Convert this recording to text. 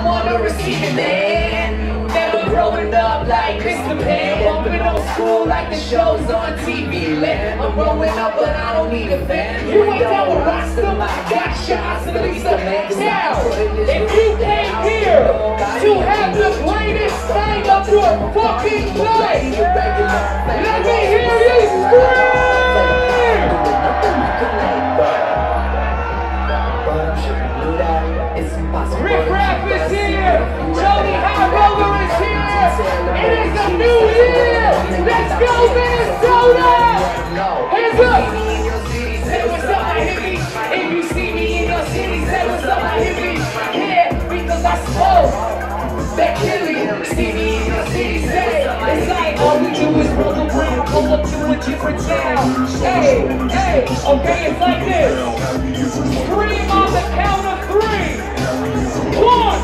I'm on the receiving end. Never growing up like Mr. Pan, bumping on school like the shows on TV land. I'm growing up but I don't need a fan. You ain't down with Rasta, got shots, at least a man. Now, if you came here to have the greatest thing of your fucking life, let me hear you scream! Rick Raff is here! Jody High Roller is here! It is a new year! Let's go Minnesota! Hands up! Say what's up my hippie! If you see me in your city, say what's up my hippie! Yeah, because I smoke that killing. See me in your city, say it's like all we do is roll around, pull up to a different town. Hey, hey, okay, it's like this. Scream on the count of 3. 1,